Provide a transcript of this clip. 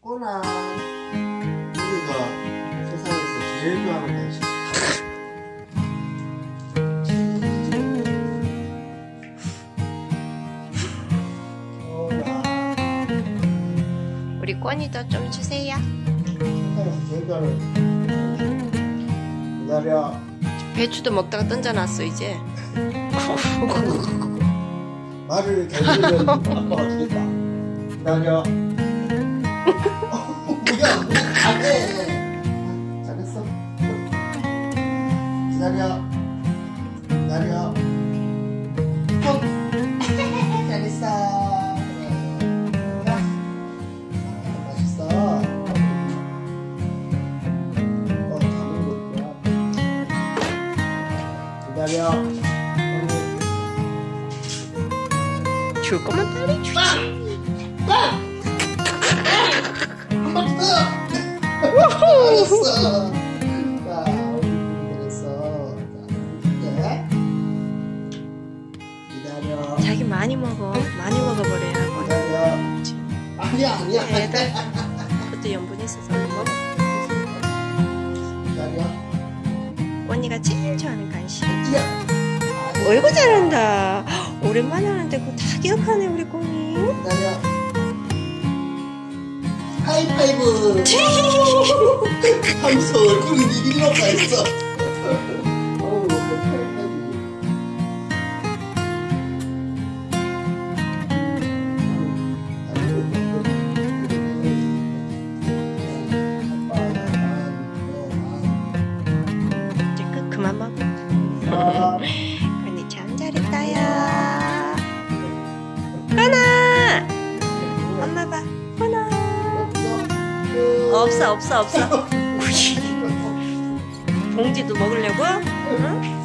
꼬나 우리가 세상에서 제일 좋아하는 간식. 우리 꼬니도 좀 주세요. 세상에서 제일 좋아하는 기다려. 배추도 먹다가 던져놨어 이제. 말을 잘들으면 아빠가 주겠다. 기다려. 뭐야 안돼. 잘했어. 기다려. 기다려. 잘했어. 그래. 맛있어. 다 먹은 거야. 기다려. 줄 거면 빨리 주지. 한번 더. 잘했어. 자, 우리 잘했어. 자, 기다려. 자기 많이 먹어버려야 하고. 기다려. 아니야. 애들 그것도 염분이 있어서 먹어. 기다려. 꼬니가 제일 좋아하는 간식. 야. 어이구 잘한다. 오랜만에 하는데 그거 다 기억하네 우리 꼬니. 기다려. 하이파이브. 하면서 얼굴이 이길만 가 있어. 어우, 하이파이브. 이제 그만 먹어. 꼬니 참 잘했다야. 꼬나 엄마 봐. 꼬나 없어. 봉지도 먹으려고? 응?